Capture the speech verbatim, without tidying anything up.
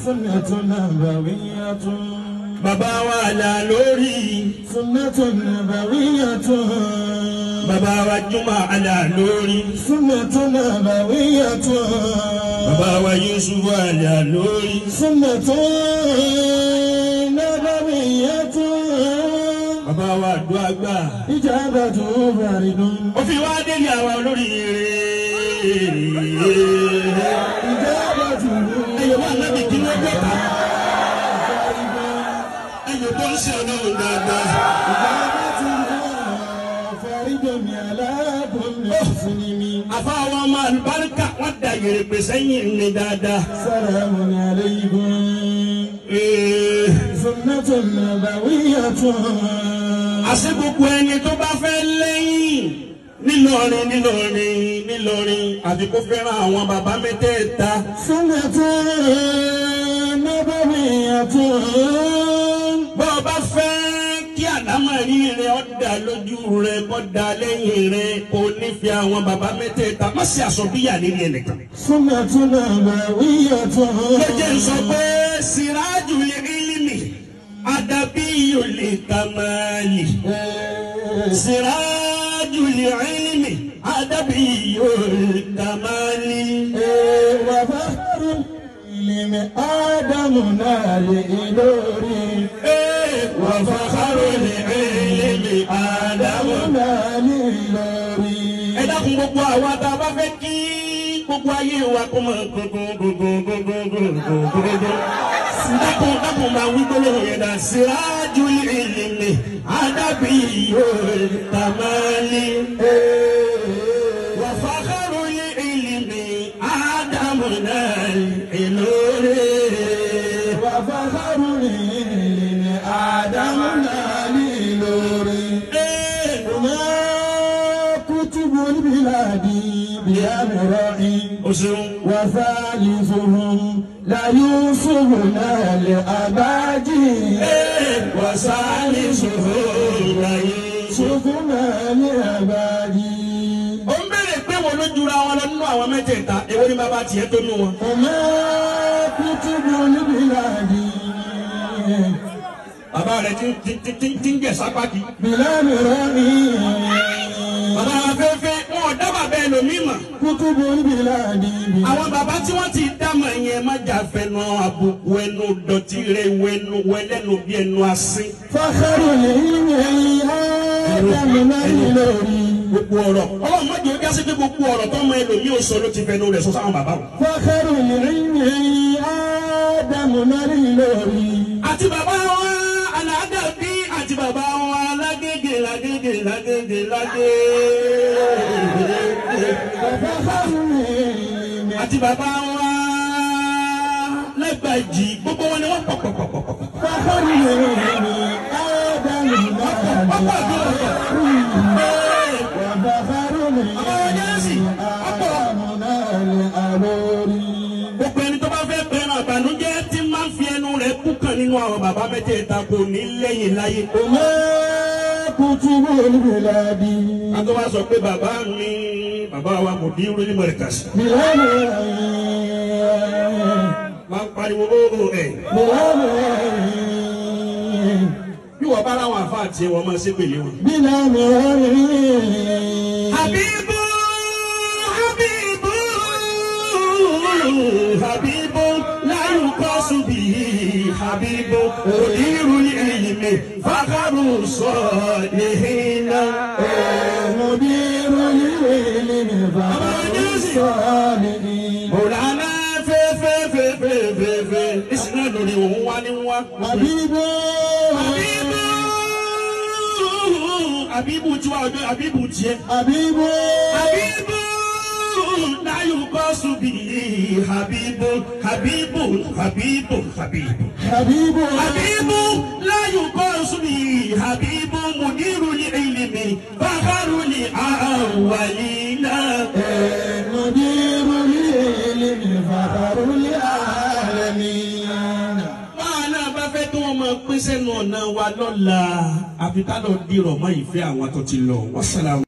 sunnatun nabawiyyatun. Bàbá wa là lórí. Sunnatun nabawiyyatun. Bàbá wa Juma àlà lórí. Sunnatun nabawiyyatun. Bàbá wa Yusuf àlà lórí. Sunnatun nabawiyyatun. Bàbá wa àdúrà àgbà. Ijabatu faridun. Ó fi wá délé àwa olórí rẹ̀. Ijabatu. Ẹ̀yọ̀ wà lábì kí ló gbé ta. Ẹ̀yọ̀ tó ń ṣe ọlọ́run dáadáa. Ijabatu faridun ala kulli muslimin. Àfa àwọn ọmọ àlùbáríkà wọ́n da yèrèpè sẹ́yìn ní dáadáa. Salamun alaykum. Sunnatun nabawiyyatun. Àṣé gbogbo ẹni tó bá fẹ́ lẹ́yìn nílọrin nílọrin nílọrin àti kó fẹ́ràn àwọn bàbá mẹ́tẹ̀ẹ̀ta. Sunnatun nabawiyyatun. Bọ́ ọ bá fẹ́ kí àdámọ̀rí rẹ̀ ọ́ dà lójú rẹ̀ kọ́ da lẹ́yìn rẹ̀ kó nífẹ̀ẹ́ àwọn bàbá mẹ́tẹ̀ẹ̀ta má ṣe àsọ̀bíyà nílé ẹnìkan. Sunnatun nabawiyyatun. Jẹ́jẹ́ ń sọ pé sirajul ilmi adabiyul kamali. Sirajul ilmi adabiyul kamali. Wa fakhrul ilmi adamuna ilori. Wa fakhrul ilmi adamuna. Ilori. Ẹ dákun gbogbo àwa tá a bá fẹ́ kí gbogbo ayé wa kó mọ̀ gbogbogbogbogbogbogbogbogbò. Dákun dákun máa wí gbólóhùn yẹn dá. Sirajul ilmi adabiyul kamali. Wa fakhrul ilmi adamuna ilori. Wa fakhrul ilmi adamuna ilori. Ma kutubul biladi bi'amra'i. Oṣeun. وثالثهم لا يوصلنا لأباجي. وثالثهم لا يوصلنا لأباجي. Ó ń bẹ̀rẹ̀ pé wo ló jura wọn lọ nínú àwọn mẹ́tẹ̀ẹ̀ta èwo ni bàbá tiẹ̀ tó nù wọn. وما كتب البلاد Bàbá rẹ̀ ti ti ti ti ti ń jẹ sápá kí. بلا مرائي. Bàbá afẹ́fẹ́ wọn ò dá bàbá ẹlòmíì mọ̀. كتب البلاد Àwọn bàbá tí wọ́n ti dámọ̀ yẹn má jà fẹnu àbùkù ẹnu dọ̀tí rẹ̀ wẹnu wẹlẹ́nu bí ẹnu asín. فخر العلم آدمنا الإلوري. Gbogbo ọ̀rọ̀ Ọlọ́run má jẹ́ ó jásí pé gbogbo ọ̀rọ̀ tó mọ ẹlòmíì ò sọ ló ti fẹnu rẹ̀ sọ sáwọn bàbá wọn. فخر العلم آدمنا الإلوري. Àti bàbá wọn Aládàbí àti bàbá wọn Lágége Lágége Lágége Lágége. فخر العلم Àti bàbá wa Lágbàjì gbogbo wọn ni wọ́n pọ̀pọ̀pọ̀pọ̀. فخر العلم آدمنا الإلوري. وفخر العلم آدمنا الإلوري. Gbogbo ẹni tó bá fẹ́ bẹ̀rẹ̀ àbànújẹ́ tí máa ń fi ẹnu rẹ̀ kú kan nínú àwọn bàbá mẹ́tẹ̀ẹ̀ta kò ní lẹ́yìn láyé. وما كتب البلاد A tó wá sọ pé bàbá mi bàbá wa Mudiru ní Mọ̀rẹ́kàsì. بلا مرائي. Máa ń pariwo óò ẹ̀. بلا مرائي. Bí wọ́n bá láwọn àfa àti wọn máa ṣe pèlè wọn. بلا مرائي. Habibu Habibu Habibu la yuqasu bihi Habibu Mudirul ilmi fakharu salihina. مدير العلم فخر الصالحين. Mọ̀lánà fẹ́fẹ́fẹ́fẹ́fẹ́ ìsìnà lórí òun wá ní wá. Habibu. Habibu Habibu tí wàá gbé Habibu tiẹ̀. Habibu. Habibu la yuqasu bihi Habibu Habibu Habibu Habibu. Habibu. Habibu la yuqasu bihi Habibu Mudirul ilmi fakharul awwalina. مدير العلم فخر العالمين. Báwa bá fẹ́ kí wọ́n máa pín sẹ́nu ọ̀nà wa lọ́la àfi ká lọ dìrọ̀ mọ́ ìfẹ́ àwọn tó ti lọ. Wàsálàmù.